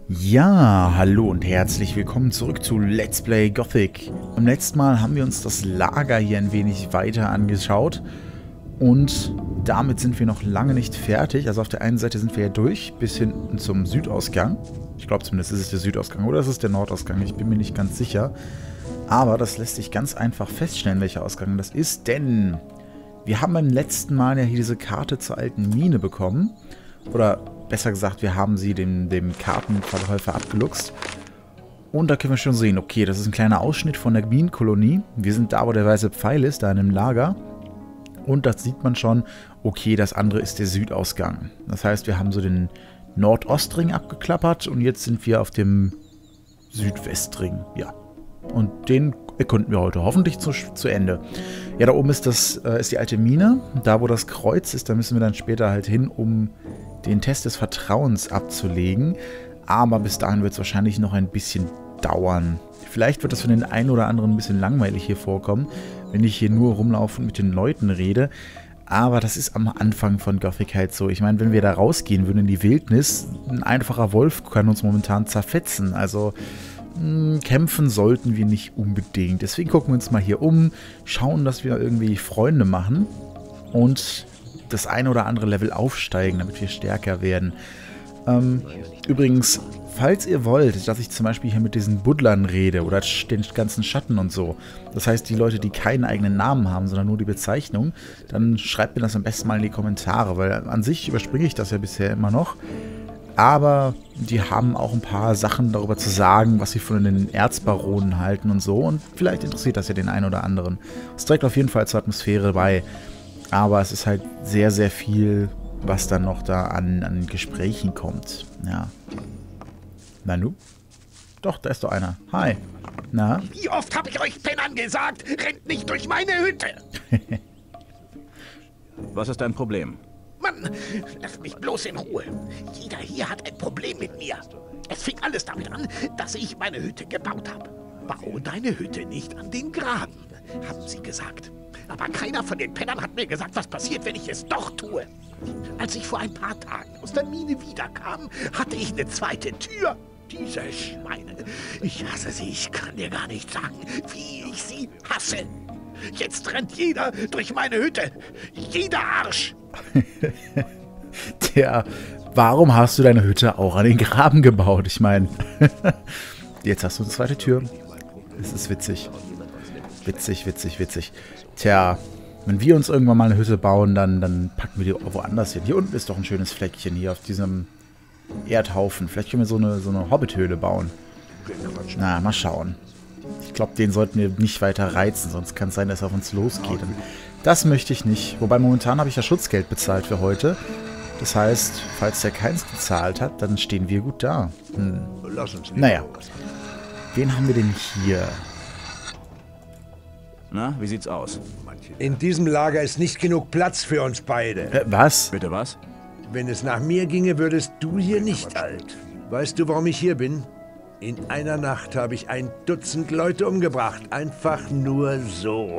Ja, hallo und herzlich willkommen zurück zu Let's Play Gothic. Beim letzten Mal haben wir uns das Lager hier ein wenig weiter angeschaut und damit sind wir noch lange nicht fertig. Also auf der einen Seite sind wir ja durch, bis hinten zum Südausgang. Ich glaube zumindest ist es der Südausgang oder ist es der Nordausgang, ich bin mir nicht ganz sicher. Aber das lässt sich ganz einfach feststellen, welcher Ausgang das ist, denn wir haben beim letzten Mal ja hier diese Karte zur alten Mine bekommen. Oder besser gesagt, wir haben sie dem Kartenverkäufer abgeluchst. Und da können wir schon sehen, okay, das ist ein kleiner Ausschnitt von der Minenkolonie. Wir sind da, wo der weiße Pfeil ist, da in dem Lager. Und da sieht man schon, okay, das andere ist der Südausgang. Das heißt, wir haben so den Nordostring abgeklappert und jetzt sind wir auf dem Südwestring. Ja. Und den erkunden wir heute hoffentlich zu Ende. Ja, da oben ist die alte Mine. Da, wo das Kreuz ist, da müssen wir dann später halt hin, um den Test des Vertrauens abzulegen. Aber bis dahin wird es wahrscheinlich noch ein bisschen dauern. Vielleicht wird das für den einen oder anderen ein bisschen langweilig hier vorkommen, wenn ich hier nur rumlaufe und mit den Leuten rede. Aber das ist am Anfang von Gothic halt so. Ich meine, wenn wir da rausgehen würden in die Wildnis, ein einfacher Wolf kann uns momentan zerfetzen. Also kämpfen sollten wir nicht unbedingt. Deswegen gucken wir uns mal hier um, schauen, dass wir irgendwie Freunde machen und das eine oder andere Level aufsteigen, damit wir stärker werden. Übrigens, falls ihr wollt, dass ich zum Beispiel hier mit diesen Buddlern rede oder den ganzen Schatten und so, das heißt die Leute, die keinen eigenen Namen haben, sondern nur die Bezeichnung, dann schreibt mir das am besten mal in die Kommentare, weil an sich überspringe ich das ja bisher immer noch. Aber die haben auch ein paar Sachen darüber zu sagen, was sie von den Erzbaronen halten und so. Und vielleicht interessiert das ja den einen oder anderen. Es trägt auf jeden Fall zur Atmosphäre bei. Aber es ist halt sehr, sehr viel, was dann noch da an Gesprächen kommt. Ja. Nanu? Doch, da ist doch einer. Hi. Na? Wie oft habe ich euch Pennern gesagt, rennt nicht durch meine Hütte! Was ist dein Problem? Mann, lasst mich bloß in Ruhe. Jeder hier hat ein Problem mit mir. Es fing alles damit an, dass ich meine Hütte gebaut habe. Bau deine Hütte nicht an den Graben, haben sie gesagt. Aber keiner von den Pennern hat mir gesagt, was passiert, wenn ich es doch tue. Als ich vor ein paar Tagen aus der Mine wiederkam, hatte ich eine zweite Tür. Diese Schweine. Ich hasse sie, ich kann dir gar nicht sagen, wie ich sie hasse. Jetzt rennt jeder durch meine Hütte. Jeder Arsch. Tja, warum hast du deine Hütte auch an den Graben gebaut? Ich meine, jetzt hast du eine zweite Tür. Es ist witzig. Witzig, witzig, witzig. Tja, wenn wir uns irgendwann mal eine Hütte bauen, dann packen wir die woanders hin. Hier unten ist doch ein schönes Fleckchen hier auf diesem Erdhaufen. Vielleicht können wir so eine Hobbit-Höhle bauen. Na, mal schauen. Ich glaube, den sollten wir nicht weiter reizen, sonst kann es sein, dass er auf uns losgeht. Und das möchte ich nicht. Wobei momentan habe ich ja Schutzgeld bezahlt für heute. Das heißt, falls der keins gezahlt hat, dann stehen wir gut da. Naja. Wen haben wir denn hier? Na, wie sieht's aus? In diesem Lager ist nicht genug Platz für uns beide. Was? Bitte was? Wenn es nach mir ginge, würdest du hier nicht alt. Weißt du, warum ich hier bin? In einer Nacht habe ich 1 Dutzend Leute umgebracht. Einfach nur so.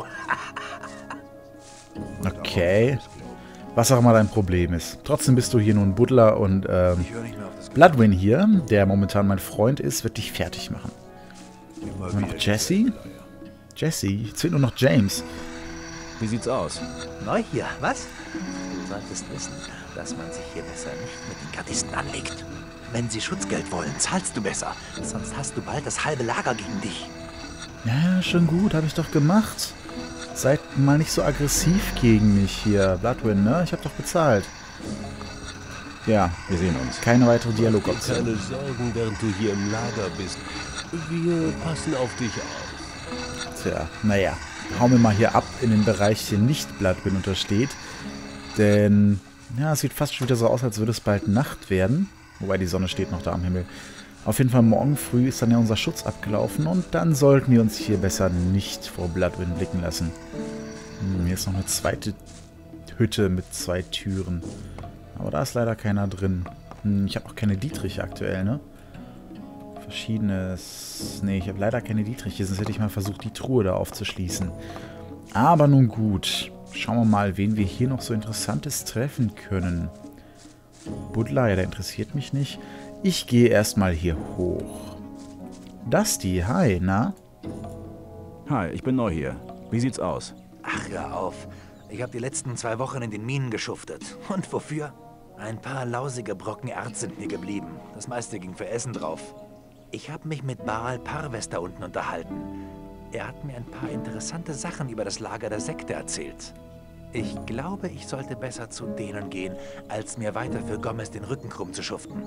Okay. Was auch immer dein Problem ist. Trotzdem bist du hier nur ein Buddler und Bloodwin hier, der momentan mein Freund ist, wird dich fertig machen. Haben wir noch Jesse? Jesse? Jetzt fehlt nur noch James. Wie sieht's aus? Neu hier, was? Du solltest wissen, dass man sich hier besser nicht mit den Gardisten anlegt. Wenn sie Schutzgeld wollen, zahlst du besser. Sonst hast du bald das halbe Lager gegen dich. Ja, schon gut, habe ich doch gemacht. Seid mal nicht so aggressiv gegen mich hier, Bloodwin, ne? Ich habe doch bezahlt. Ja, Wir sehen uns. keine weitere Dialogoption. Keine Sorgen, während du hier im Lager bist. Wir passen auf dich auf. Tja, naja. Hauen wir mal hier ab in den Bereich, der nicht Bloodwin untersteht. Denn, ja, es sieht fast schon wieder so aus, als würde es bald Nacht werden. Wobei die Sonne steht noch da am Himmel. Auf jeden Fall morgen früh ist dann ja unser Schutz abgelaufen. Und dann sollten wir uns hier besser nicht vor Bloodwin blicken lassen. Hier ist noch eine zweite Hütte mit 2 Türen. Aber da ist leider keiner drin. Ich habe auch keine Dietriche aktuell, ne? Verschiedenes... Ne, ich habe leider keine Dietriche, sonst hätte ich mal versucht, die Truhe da aufzuschließen. Aber nun gut. Schauen wir mal, wen wir hier noch so Interessantes treffen können. Buddler, ja, der interessiert mich nicht. Ich gehe erstmal hier hoch. Dusty, hi, na? Hi, ich bin neu hier. Wie sieht's aus? Ach, hör auf. Ich habe die letzten 2 Wochen in den Minen geschuftet. Und wofür? Ein paar lausige Brocken Erz sind mir geblieben. Das meiste ging für Essen drauf. Ich habe mich mit Baal Parves da unten unterhalten. Er hat mir ein paar interessante Sachen über das Lager der Sekte erzählt. Ich glaube, ich sollte besser zu denen gehen, als mir weiter für Gomez den Rücken krumm zu schuften.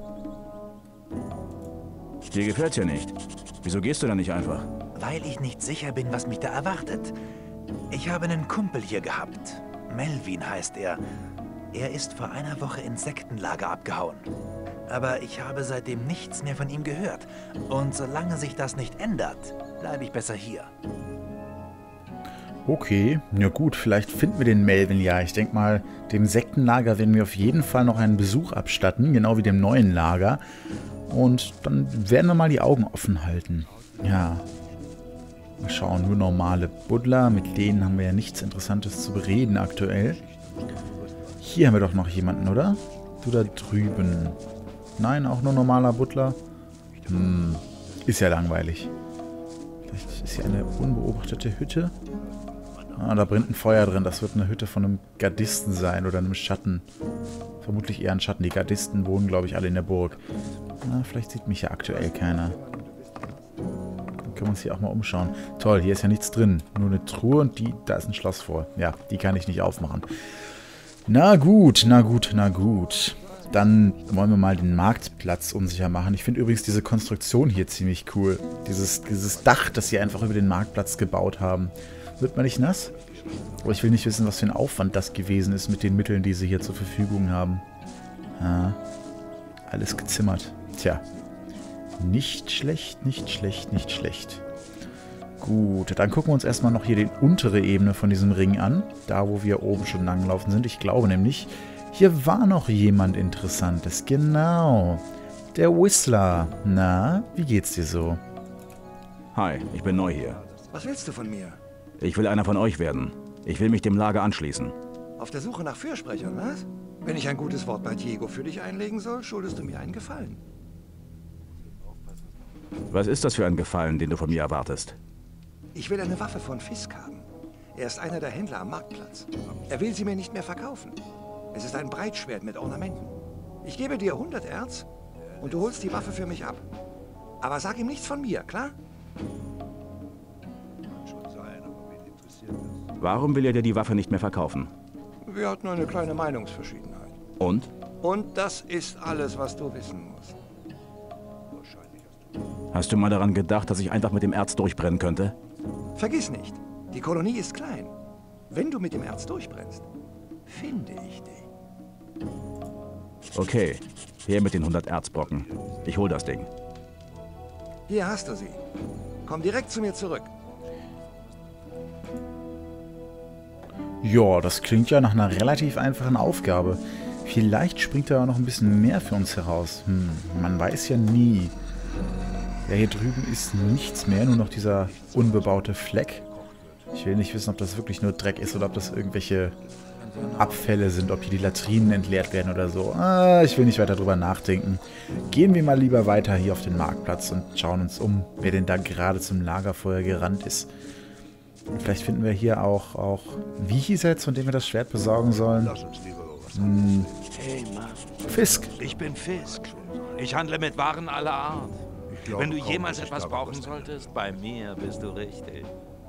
Dir gefällt's ja nicht. Wieso gehst du da nicht einfach? Weil ich nicht sicher bin, was mich da erwartet. Ich habe einen Kumpel hier gehabt. Melvin heißt er. Er ist vor einer Woche ins Sektenlager abgehauen. Aber ich habe seitdem nichts mehr von ihm gehört. Und solange sich das nicht ändert, bleibe ich besser hier. Okay, ja gut, vielleicht finden wir den Melvin ja. Ich denke mal, dem Sektenlager werden wir auf jeden Fall noch einen Besuch abstatten, genau wie dem neuen Lager. Und dann werden wir mal die Augen offen halten. Ja, mal schauen, nur normale Buddler, mit denen haben wir ja nichts Interessantes zu bereden aktuell. Hier haben wir doch noch jemanden, oder? Du da drüben. Nein, auch nur normaler Butler. Ist ja langweilig. Vielleicht ist hier eine unbeobachtete Hütte. Ah, da brennt ein Feuer drin. Das wird eine Hütte von einem Gardisten sein oder einem Schatten. Vermutlich eher ein Schatten. Die Gardisten wohnen, glaube ich, alle in der Burg. Na, vielleicht sieht mich ja aktuell keiner. Dann können wir uns hier auch mal umschauen. Toll, hier ist ja nichts drin. Nur eine Truhe und da ist ein Schloss vor. Ja, die kann ich nicht aufmachen. Na gut, na gut, na gut. Dann wollen wir mal den Marktplatz unsicher machen. Ich finde übrigens diese Konstruktion hier ziemlich cool. Dieses Dach, das sie einfach über den Marktplatz gebaut haben. Wird man nicht nass? Aber ich will nicht wissen, was für ein Aufwand das gewesen ist mit den Mitteln, die sie hier zur Verfügung haben. Ja, alles gezimmert. Tja, nicht schlecht, nicht schlecht, nicht schlecht. Gut, dann gucken wir uns erstmal noch hier die untere Ebene von diesem Ring an. Da, wo wir oben schon langgelaufen sind. Ich glaube nämlich, hier war noch jemand Interessantes. Genau, der Whistler. Na, wie geht's dir so? Hi, ich bin neu hier. Was willst du von mir? Ich will einer von euch werden. Ich will mich dem Lager anschließen. Auf der Suche nach Fürsprechern, was? Wenn ich ein gutes Wort bei Diego für dich einlegen soll, schuldest du mir einen Gefallen. Was ist das für ein Gefallen, den du von mir erwartest? Ich will eine Waffe von Fisk haben. Er ist einer der Händler am Marktplatz. Er will sie mir nicht mehr verkaufen. Es ist ein Breitschwert mit Ornamenten. Ich gebe dir 100 Erz und du holst die Waffe für mich ab. Aber sag ihm nichts von mir, klar? Warum will er dir die Waffe nicht mehr verkaufen? Wir hatten eine kleine Meinungsverschiedenheit. Und? Und das ist alles, was du wissen musst. Hast du mal daran gedacht, dass ich einfach mit dem Erz durchbrennen könnte? Vergiss nicht, die Kolonie ist klein. Wenn du mit dem Erz durchbrennst, finde ich dich. Okay, her mit den 100 Erzbrocken. Ich hol das Ding. Hier hast du sie. Komm direkt zu mir zurück. Ja, das klingt ja nach einer relativ einfachen Aufgabe. Vielleicht springt da noch ein bisschen mehr für uns heraus. Man weiß ja nie. Ja, hier drüben ist nichts mehr, nur noch dieser unbebaute Fleck. Ich will nicht wissen, ob das wirklich nur Dreck ist oder ob das irgendwelche Abfälle sind, ob hier die Latrinen entleert werden oder so. Ich will nicht weiter drüber nachdenken. Gehen wir mal lieber weiter hier auf den Marktplatz und schauen uns um, wer denn da gerade zum Lagerfeuer gerannt ist. Und vielleicht finden wir hier auch... Wie hieß er jetzt, von dem wir das Schwert besorgen sollen? Hey Mann, Fisk. ich bin Fisk. Ich handle mit Waren aller Art. Wenn du jemals etwas brauchen solltest, bei mir bist du richtig.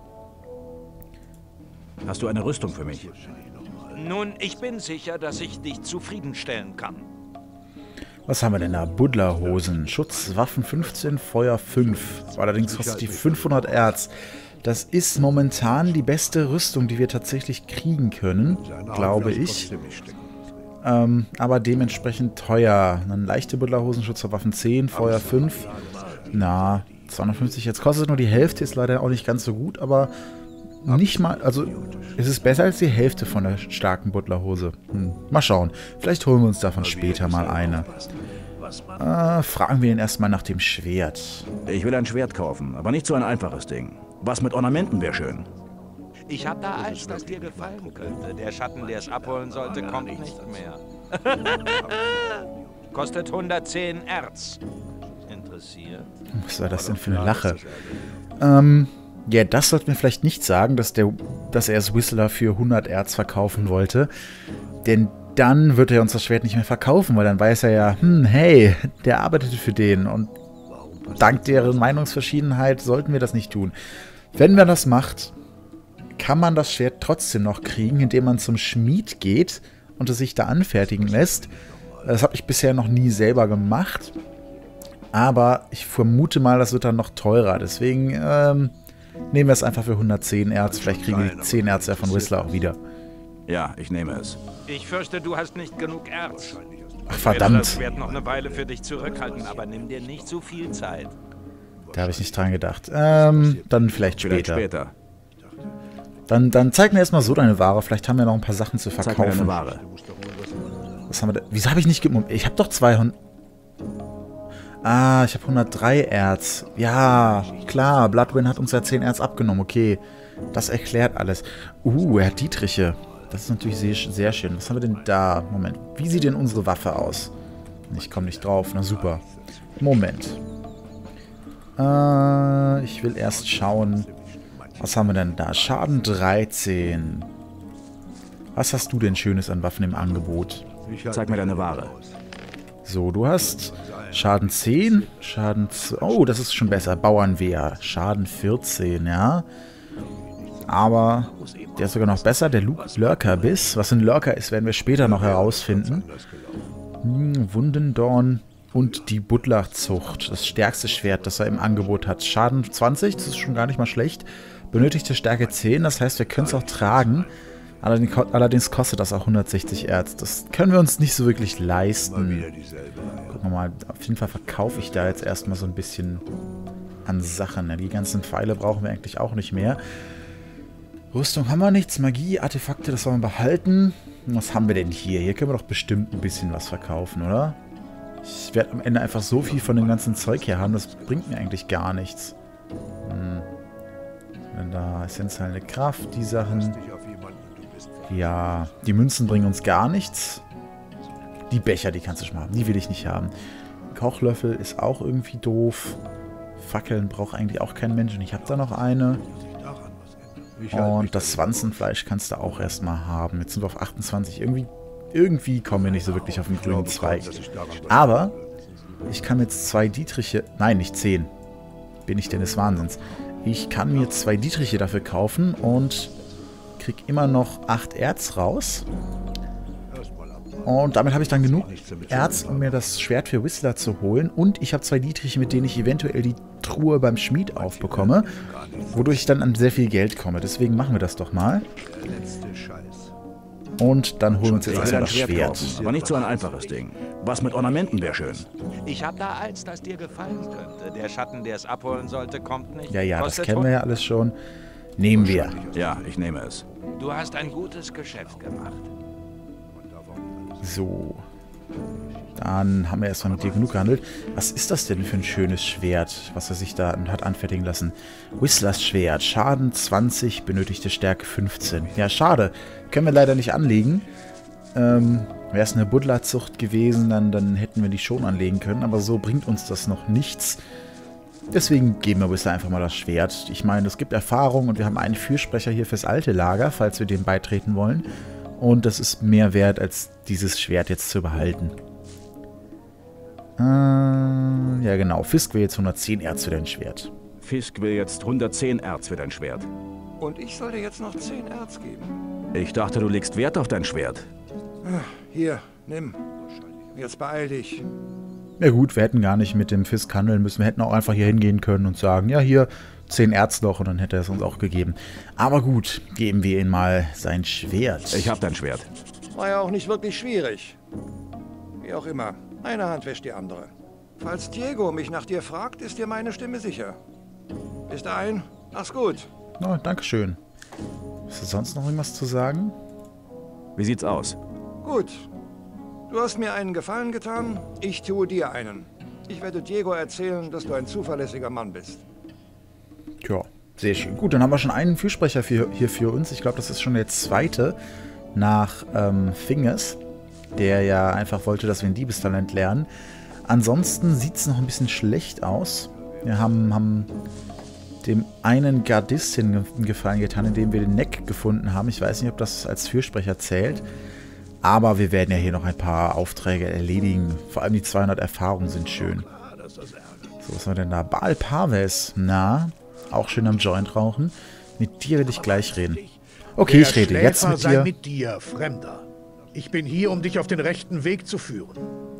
Hast du eine Rüstung für mich? Nun, ich bin sicher, dass ich dich zufriedenstellen kann. Was haben wir denn da? Buddlerhosen. Schutz, Waffen 15, Feuer 5. Allerdings kostet die 500 Erz. Das ist momentan die beste Rüstung, die wir tatsächlich kriegen können, glaube ich. Aber dementsprechend teuer. Dann leichte Buddlerhosen, Schutz vor Waffen 10, Feuer 5. Na, 250 jetzt. Kostet nur die Hälfte, ist leider auch nicht ganz so gut, aber nicht mal, also es ist besser als die Hälfte von der starken Buddlerhose. Mal schauen. Vielleicht holen wir uns davon später mal eine. Fragen wir ihn erstmal nach dem Schwert. Ich will ein Schwert kaufen, aber nicht so ein einfaches Ding. Was mit Ornamenten wäre schön. Ich habe da eins, das dir gefallen könnte. Der Schatten, der es abholen sollte, kommt nicht mehr. Kostet 110 Erz. Interessiert? Was war das denn für eine Lache? Ja, das sollten wir vielleicht nicht sagen, dass er es Whistler für 100 Erz verkaufen wollte. Denn dann wird er uns das Schwert nicht mehr verkaufen, weil dann weiß er ja, hey, der arbeitete für den. Und dank deren Meinungsverschiedenheit sollten wir das nicht tun. Wenn man das macht, kann man das Schwert trotzdem noch kriegen, indem man zum Schmied geht und es sich da anfertigen lässt. Das habe ich bisher noch nie selber gemacht. Aber ich vermute mal, das wird dann noch teurer. Deswegen nehmen wir es einfach für 110 Erz. Vielleicht kriegen wir die 10 Erz ja von Whistler auch wieder. Ja, ich nehme es. Ich fürchte, du hast nicht genug Erz. Ach, verdammt. Das Schwert noch eine Weile für dich zurückhalten, aber nimm dir nicht zu viel Zeit. Da habe ich nicht dran gedacht. Dann vielleicht später. Dann zeig mir erstmal so deine Ware. Vielleicht haben wir noch ein paar Sachen zu verkaufen. Zeig mir deine Ware. Was haben wir da? Wieso habe ich nicht gemummt? Ich habe doch 200... Ah, ich habe 103 Erz. Ja, klar. Bloodwind hat uns ja 10 Erz abgenommen. Okay, das erklärt alles. Er hat Dietriche. Das ist natürlich sehr schön. Was haben wir denn da? Moment. Wie sieht denn unsere Waffe aus? Ich komme nicht drauf. Na super. Moment. Ich will erst schauen. Was haben wir denn da? Schaden 13. Was hast du denn Schönes an Waffen im Angebot? Zeig mir deine Ware. So, du hast Schaden 10, Schaden... Oh, das ist schon besser. Bauernwehr. Schaden 14, ja. Aber der ist sogar noch besser. Der Lurkerbiss. Was ein Lurker ist, werden wir später noch herausfinden. Wundendorn und die Buddlerzucht. Das stärkste Schwert, das er im Angebot hat. Schaden 20, das ist schon gar nicht mal schlecht. Benötigte Stärke 10, das heißt, wir können es auch tragen. Allerdings kostet das auch 160 Erz. Das können wir uns nicht so wirklich leisten. Gucken wir mal. Auf jeden Fall verkaufe ich da jetzt erstmal so ein bisschen an Sachen. Die ganzen Pfeile brauchen wir eigentlich auch nicht mehr. Rüstung haben wir nichts. Magie, Artefakte, das wollen wir behalten. Was haben wir denn hier? Hier können wir doch bestimmt ein bisschen was verkaufen, oder? Ich werde am Ende einfach so viel von dem ganzen Zeug hier haben. Das bringt mir eigentlich gar nichts. Da essentielle Kraft, die Sachen. Ja, die Münzen bringen uns gar nichts. Die Becher, die kannst du schon mal haben. Die will ich nicht haben. Kochlöffel ist auch irgendwie doof. Fackeln braucht eigentlich auch kein Mensch. Und ich habe da noch eine. Und das Wanzenfleisch kannst du auch erstmal haben. Jetzt sind wir auf 28. Irgendwie kommen wir nicht so wirklich auf den grünen Zweig. Aber ich kann jetzt 2 Dietriche... Nein, nicht 10. Bin ich denn des Wahnsinns. Ich kann mir 2 Dietriche dafür kaufen und krieg immer noch 8 Erz raus. Und damit habe ich dann genug Erz, um mir das Schwert für Whistler zu holen. Und ich habe 2 Dietriche, mit denen ich eventuell die Truhe beim Schmied aufbekomme. Wodurch ich dann an sehr viel Geld komme. Deswegen machen wir das doch mal. Und dann holen wir uns jetzt erstmal das Schwert. Aber nicht so ein einfaches Ding. Was mit Ornamenten wäre schön. Ich habe da eins, das dir gefallen könnte. Der Schatten, der es abholen sollte, kommt nicht. Ja, das kennen wir ja alles schon. Nehmen wir. Ja, ich nehme es. Du hast ein gutes Geschäft gemacht. So. Dann haben wir erstmal mit dir genug gehandelt. Was ist das denn für ein schönes Schwert, was er sich da hat anfertigen lassen? Whistlers Schwert. Schaden 20, benötigte Stärke 15. Ja, schade. Können wir leider nicht anlegen. Wäre es eine Buddlerzucht gewesen, dann hätten wir die schon anlegen können. Aber so bringt uns das noch nichts. Deswegen geben wir Whistler einfach mal das Schwert. Ich meine, es gibt Erfahrung und wir haben einen Fürsprecher hier fürs alte Lager, falls wir dem beitreten wollen. Und das ist mehr wert, als dieses Schwert jetzt zu behalten. Ja genau, Fisk will jetzt 110 Erz für dein Schwert. Fisk will jetzt 110 Erz für dein Schwert. Und ich soll dir jetzt noch 10 Erz geben. Ich dachte, du legst Wert auf dein Schwert. Hier, nimm. Jetzt beeil dich. Ja gut, wir hätten gar nicht mit dem Fisk handeln müssen. Wir hätten auch einfach hier hingehen können und sagen, ja hier, 10 Erz noch und dann hätte er es uns auch gegeben. Aber gut, geben wir ihm mal sein Schwert. Ich hab dein Schwert. War ja auch nicht wirklich schwierig. Wie auch immer, eine Hand wäscht die andere. Falls Diego mich nach dir fragt, ist dir meine Stimme sicher. Bis dahin, mach's gut. Oh, dankeschön. Hast du sonst noch irgendwas zu sagen? Wie sieht's aus? Gut. Du hast mir einen Gefallen getan, ich tue dir einen. Ich werde Diego erzählen, dass du ein zuverlässiger Mann bist. Tja, sehr schön. Gut, dann haben wir schon einen Fürsprecher hier für uns. Ich glaube, das ist schon der zweite nach Fingers. der ja einfach wollte, dass wir ein Diebestalent lernen. Ansonsten sieht es noch ein bisschen schlecht aus. Wir haben dem einen Gardistin einen Gefallen getan, indem wir den Neck gefunden haben. Ich weiß nicht, ob das als Fürsprecher zählt. Aber wir werden ja hier noch ein paar Aufträge erledigen. Vor allem die 200 Erfahrungen sind schön. So, was haben wir denn da? Baal Parves. Na, auch schön am Joint rauchen. Mit dir will ich gleich reden. Okay, ich rede jetzt mit dir. Sei mit dir, Fremder. Ich bin hier, um dich auf den rechten Weg zu führen.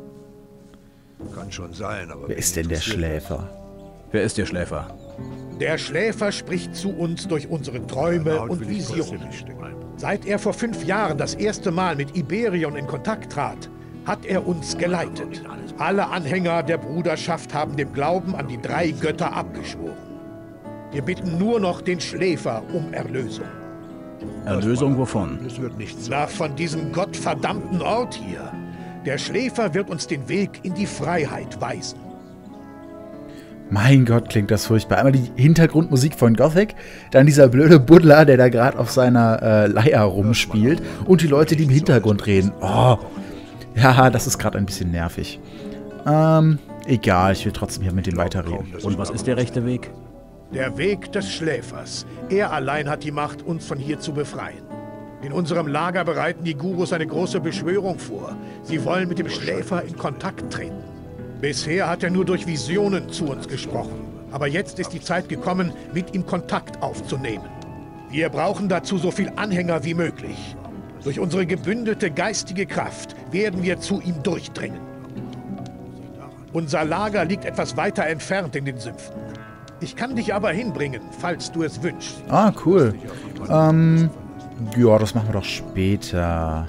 Kann schon sein, aber... Wer ist denn der Schläfer? Wer ist der Schläfer? Der Schläfer spricht zu uns durch unsere Träume und Visionen. Seit er vor 5 Jahren das erste Mal mit Iberion in Kontakt trat, hat er uns geleitet. Alle Anhänger der Bruderschaft haben dem Glauben an die 3 Götter abgeschworen. Wir bitten nur noch den Schläfer um Erlösung. Erlösung wovon? Es wird nicht so. Na, von diesem gottverdammten Ort hier. Der Schläfer wird uns den Weg in die Freiheit weisen. Mein Gott, klingt das furchtbar. Einmal die Hintergrundmusik von Gothic, dann dieser blöde Buddler, der da gerade auf seiner Leier rumspielt und die Leute, die im Hintergrund reden. Oh, ja, das ist gerade ein bisschen nervig. Egal, ich will trotzdem hier mit dem weiterreden. Und was ist der rechte Weg? Der Weg des Schläfers. Er allein hat die Macht, uns von hier zu befreien. In unserem Lager bereiten die Gurus eine große Beschwörung vor. Sie wollen mit dem Schläfer in Kontakt treten. Bisher hat er nur durch Visionen zu uns gesprochen. Aber jetzt ist die Zeit gekommen, mit ihm Kontakt aufzunehmen. Wir brauchen dazu so viel Anhänger wie möglich. Durch unsere gebündelte geistige Kraft werden wir zu ihm durchdringen. Unser Lager liegt etwas weiter entfernt in den Sümpfen. Ich kann dich aber hinbringen, falls du es wünschst. Ah, cool. Ja, das machen wir doch später.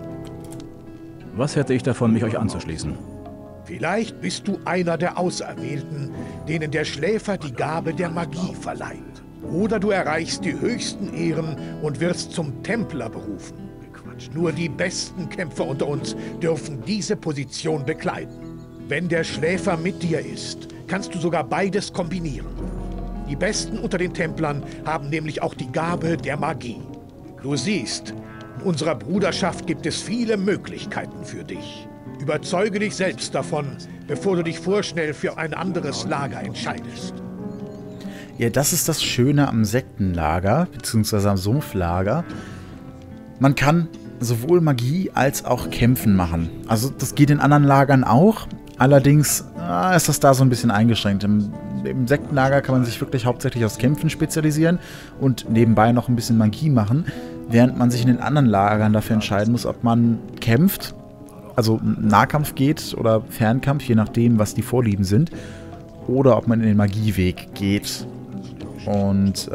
Was hätte ich davon, mich euch anzuschließen? Vielleicht bist du einer der Auserwählten, denen der Schläfer die Gabe der Magie verleiht. Oder du erreichst die höchsten Ehren und wirst zum Templer berufen. Nur die besten Kämpfer unter uns dürfen diese Position bekleiden. Wenn der Schläfer mit dir ist, kannst du sogar beides kombinieren. Die Besten unter den Templern haben nämlich auch die Gabe der Magie. Du siehst, in unserer Bruderschaft gibt es viele Möglichkeiten für dich. Überzeuge dich selbst davon, bevor du dich vorschnell für ein anderes Lager entscheidest. Ja, das ist das Schöne am Sektenlager, beziehungsweise am Sumpflager. Man kann sowohl Magie als auch Kämpfen machen. Also das geht in anderen Lagern auch. Allerdings ist das da so ein bisschen eingeschränkt. Im Sektenlager kann man sich wirklich hauptsächlich aufs Kämpfen spezialisieren und nebenbei noch ein bisschen Magie machen, während man sich in den anderen Lagern dafür entscheiden muss, ob man kämpft, also Nahkampf geht oder Fernkampf, je nachdem, was die Vorlieben sind, oder ob man in den Magieweg geht. Und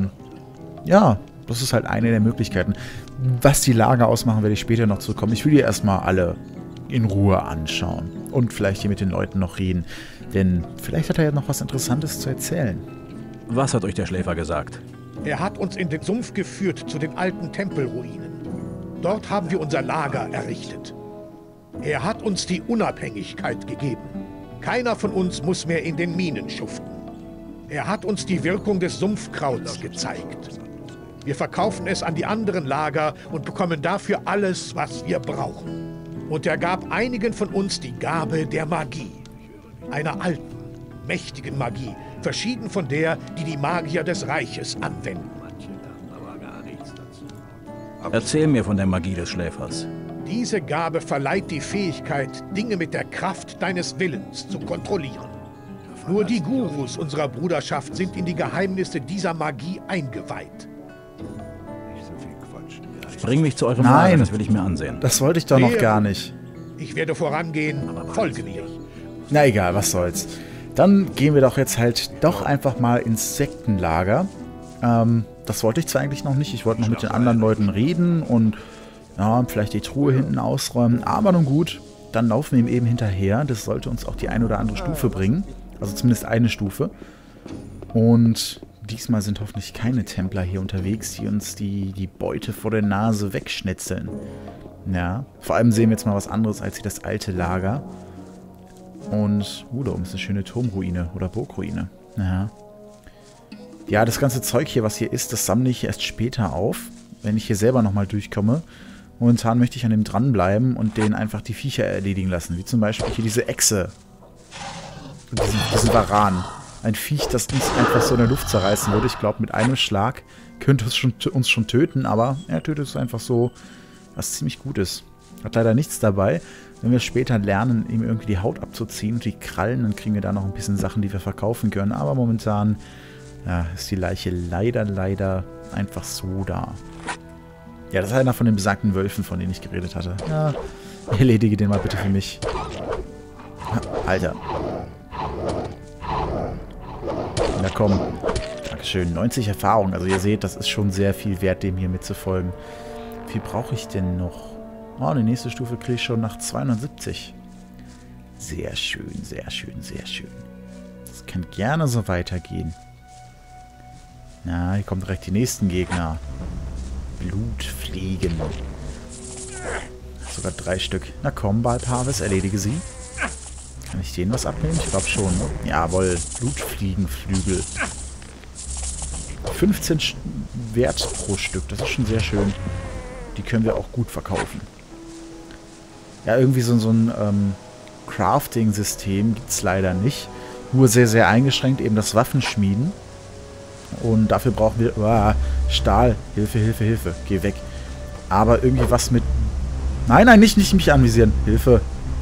ja, das ist halt eine der Möglichkeiten. Was die Lager ausmachen, werde ich später noch zurückkommen. Ich will die erstmal alle in Ruhe anschauen und vielleicht hier mit den Leuten noch reden, denn vielleicht hat er ja noch was Interessantes zu erzählen. Was hat euch der Schläfer gesagt? Er hat uns in den Sumpf geführt zu den alten Tempelruinen. Dort haben wir unser Lager errichtet. Er hat uns die Unabhängigkeit gegeben. Keiner von uns muss mehr in den Minen schuften. Er hat uns die Wirkung des Sumpfkrauts gezeigt. Wir verkaufen es an die anderen Lager und bekommen dafür alles, was wir brauchen. Und er gab einigen von uns die Gabe der Magie. Einer alten, mächtigen Magie, verschieden von der, die die Magier des Reiches anwenden. Erzähl mir von der Magie des Schläfers. Diese Gabe verleiht die Fähigkeit, Dinge mit der Kraft deines Willens zu kontrollieren. Nur die Gurus unserer Bruderschaft sind in die Geheimnisse dieser Magie eingeweiht. Bring mich zu eurem Lager, das will ich mir ansehen. Das wollte ich doch noch gar nicht. Ich werde vorangehen, folge mir. Na egal, was soll's. Dann gehen wir doch jetzt halt doch einfach mal ins Sektenlager. Das wollte ich zwar eigentlich noch nicht, ich wollte noch mit den anderen Leuten reden und ja, vielleicht die Truhe hinten ausräumen, aber nun gut, dann laufen wir ihm eben hinterher. Das sollte uns auch die eine oder andere Stufe bringen, also zumindest eine Stufe. Und diesmal sind hoffentlich keine Templer hier unterwegs, die uns die Beute vor der Nase wegschnetzeln. Ja, vor allem sehen wir jetzt mal was anderes als hier das alte Lager. Und, da oben ist eine schöne Turmruine oder Burgruine. Ja, das ganze Zeug hier, was hier ist, das sammle ich erst später auf, wenn ich hier selber nochmal durchkomme. Momentan möchte ich an dem dranbleiben und den einfach die Viecher erledigen lassen. Wie zum Beispiel hier diese Echse. Diesen Varan. Ein Viech, das uns einfach so in der Luft zerreißen würde. Ich glaube, mit einem Schlag könnte es uns schon töten, aber er tötet es einfach so, was ziemlich gut ist. Hat leider nichts dabei. Wenn wir später lernen, ihm irgendwie die Haut abzuziehen und die Krallen, dann kriegen wir da noch ein bisschen Sachen, die wir verkaufen können. Aber momentan ja, ist die Leiche leider einfach so da. Ja, das ist einer von den besagten Wölfen, von denen ich geredet hatte. Ja, erledige den mal bitte für mich. Alter. Na komm. Dankeschön. 90 Erfahrung. Also ihr seht, das ist schon sehr viel wert, dem hier mitzufolgen. Wie viel brauche ich denn noch? Oh, die nächste Stufe kriege ich schon nach 270. Sehr schön, sehr schön, sehr schön. Das kann gerne so weitergehen. Na, hier kommen direkt die nächsten Gegner. Blutfliegen. Sogar 3 Stück. Na komm, Balparvis, erledige sie. Kann ich denen was abnehmen? Ich glaube schon. Ne? Jawohl, Blutfliegenflügel. 15 Wert pro Stück, das ist schon sehr schön. Die können wir auch gut verkaufen. Ja, irgendwie so ein Crafting-System gibt es leider nicht. Nur sehr eingeschränkt, eben das Waffenschmieden. Und dafür brauchen wir Stahl. Hilfe. Geh weg. Aber irgendwie was mit... Nein, nicht mich anvisieren. Hilfe.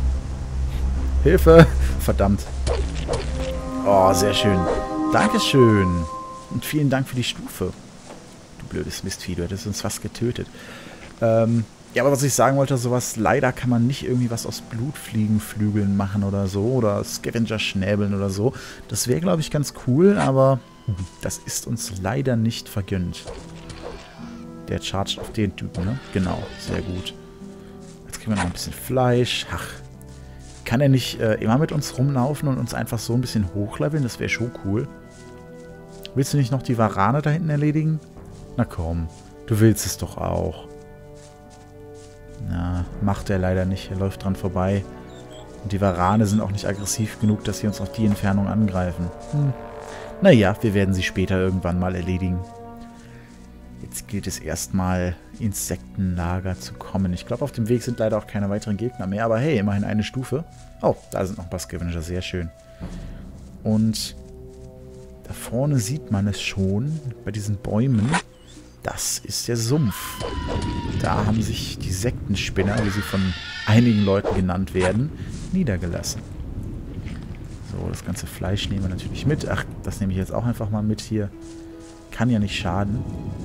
Verdammt. Oh, sehr schön. Dankeschön. Und vielen Dank für die Stufe. Du blödes Mistvieh, du hättest uns fast getötet. Ja, aber was ich sagen wollte, sowas, leider kann man nicht irgendwie was aus Blutfliegenflügeln machen oder so. Oder Scavenger-Schnäbeln oder so. Das wäre, glaube ich, ganz cool, aber das ist uns leider nicht vergönnt. Der chargt auf den Typen, ne? Genau, sehr gut. Jetzt kriegen wir noch ein bisschen Fleisch. Ach, kann er nicht immer mit uns rumlaufen und uns einfach so ein bisschen hochleveln? Das wäre schon cool. Willst du nicht noch die Varane da hinten erledigen? Na komm, du willst es doch auch. Na, macht er leider nicht. Er läuft dran vorbei. Und die Varane sind auch nicht aggressiv genug, dass sie uns auf die Entfernung angreifen. Naja, wir werden sie später irgendwann mal erledigen. Jetzt gilt es erstmal, ins Sektenlager zu kommen. Ich glaube, auf dem Weg sind leider auch keine weiteren Gegner mehr. Aber hey, immerhin eine Stufe. Oh, da sind noch ein paar Scavenger. Sehr schön. Und da vorne sieht man es schon, bei diesen Bäumen. Das ist der Sumpf. Da haben sich die Sektenspinner, wie sie von einigen Leuten genannt werden, niedergelassen. So, das ganze Fleisch nehmen wir natürlich mit. Ach, das nehme ich jetzt auch einfach mal mit hier. Kann ja nicht schaden.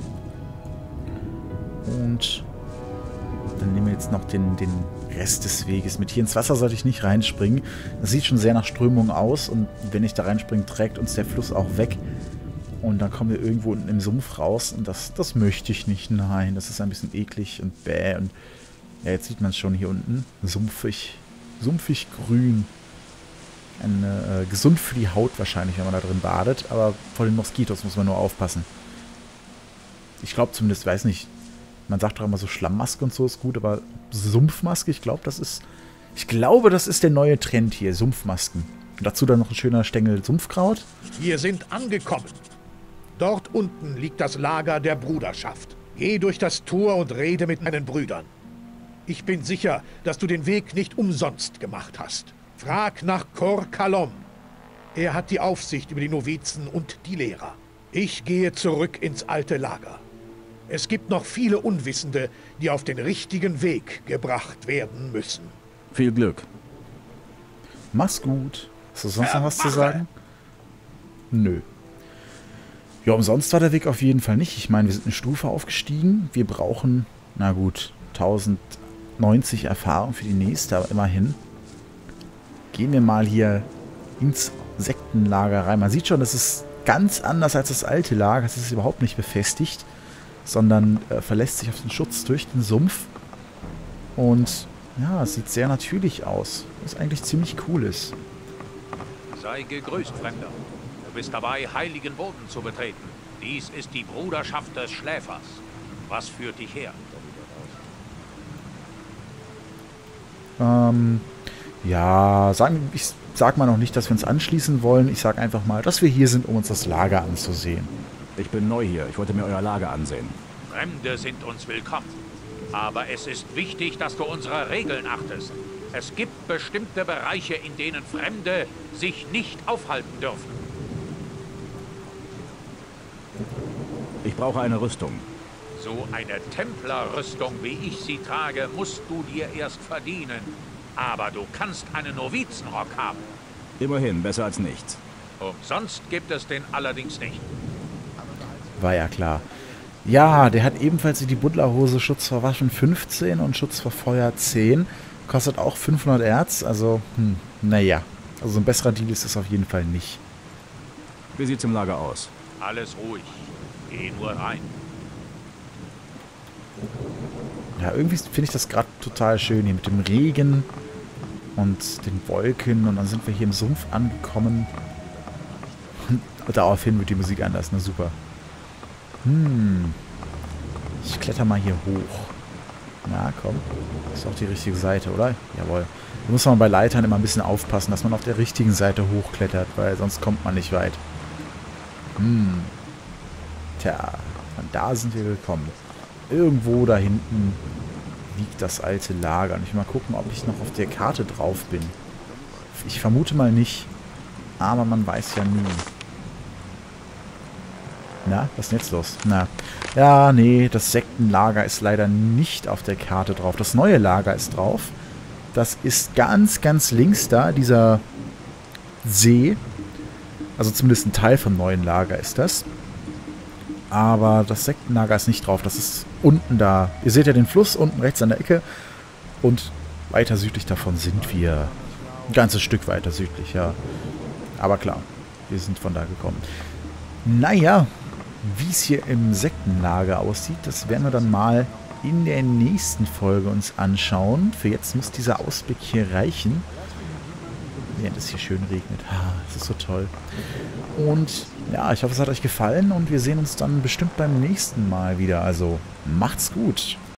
Und dann nehmen wir jetzt noch den Rest des Weges mit. Hier ins Wasser sollte ich nicht reinspringen. Das sieht schon sehr nach Strömung aus. Und wenn ich da reinspringe, trägt uns der Fluss auch weg. Und dann kommen wir irgendwo unten im Sumpf raus. Und das möchte ich nicht. Nein, das ist ein bisschen eklig und bäh. Und ja, jetzt sieht man es schon hier unten. Sumpfig grün. Gesund für die Haut wahrscheinlich, wenn man da drin badet. Aber vor den Moskitos muss man nur aufpassen. Ich glaube zumindest, weiß nicht, man sagt doch immer so Schlammmaske und so ist gut, aber Sumpfmaske, ich glaube, das ist der neue Trend hier, Sumpfmasken. Und dazu dann noch ein schöner Stängel Sumpfkraut. Wir sind angekommen. Dort unten liegt das Lager der Bruderschaft. Geh durch das Tor und rede mit meinen Brüdern. Ich bin sicher, dass du den Weg nicht umsonst gemacht hast. Frag nach Kor Kalom. Er hat die Aufsicht über die Novizen und die Lehrer. Ich gehe zurück ins alte Lager. Es gibt noch viele Unwissende, die auf den richtigen Weg gebracht werden müssen. Viel Glück. Mach's gut. Hast du sonst noch was zu sagen? Nö. Ja, umsonst war der Weg auf jeden Fall nicht. Ich meine, wir sind eine Stufe aufgestiegen. Wir brauchen, na gut, 1090 Erfahrung für die nächste, aber immerhin. Gehen wir mal hier ins Sektenlager rein. Man sieht schon, das ist ganz anders als das alte Lager. Es ist überhaupt nicht befestigt, sondern verlässt sich auf den Schutz durch den Sumpf. Und ja, es sieht sehr natürlich aus, was eigentlich ziemlich cool ist. Sei gegrüßt, Fremder. Du bist dabei, heiligen Boden zu betreten. Dies ist die Bruderschaft des Schläfers. Was führt dich her? Ja, ich sag mal noch nicht, dass wir uns anschließen wollen. Ich sag einfach mal, dass wir hier sind, um uns das Lager anzusehen. Ich bin neu hier. Ich wollte mir euer Lager ansehen. Fremde sind uns willkommen. Aber es ist wichtig, dass du unsere Regeln achtest. Es gibt bestimmte Bereiche, in denen Fremde sich nicht aufhalten dürfen. Ich brauche eine Rüstung. So eine Templerrüstung, wie ich sie trage, musst du dir erst verdienen. Aber du kannst einen Novizenrock haben. Immerhin, besser als nichts. Umsonst gibt es den allerdings nicht. War ja klar. Ja, der hat ebenfalls wie die Buddlerhose Schutz vor Waffen 15 und Schutz vor Feuer 10. Kostet auch 500 Erz, also, naja. Also ein besserer Deal ist es auf jeden Fall nicht. Wie sieht's im Lager aus? Alles ruhig. Geh nur rein. Ja, irgendwie finde ich das gerade total schön hier mit dem Regen und den Wolken. Und dann sind wir hier im Sumpf angekommen. Und daraufhin wird die Musik anders, na super. Ich kletter mal hier hoch. Na komm, ist auch die richtige Seite, oder? Jawohl. Da muss man bei Leitern immer ein bisschen aufpassen, dass man auf der richtigen Seite hochklettert, weil sonst kommt man nicht weit. Tja, von da sind wir gekommen. Irgendwo da hinten liegt das alte Lager. Und ich will mal gucken, ob ich noch auf der Karte drauf bin. Ich vermute mal nicht. Aber man weiß ja nie. Na, was ist denn jetzt los? Na, ja, nee, das Sektenlager ist leider nicht auf der Karte drauf. Das neue Lager ist drauf. Das ist ganz, ganz links da, dieser See. Also zumindest ein Teil vom neuen Lager ist das. Aber das Sektenlager ist nicht drauf. Das ist unten da. Ihr seht ja den Fluss unten rechts an der Ecke. Und weiter südlich davon sind wir. Ein ganzes Stück weiter südlich, ja. Aber klar, wir sind von da gekommen. Naja, wie es hier im Sektenlager aussieht, das werden wir dann mal in der nächsten Folge uns anschauen. Für jetzt muss dieser Ausblick hier reichen. Während es hier schön regnet. Das ist so toll. Und ja, ich hoffe, es hat euch gefallen und wir sehen uns dann bestimmt beim nächsten Mal wieder. Also macht's gut.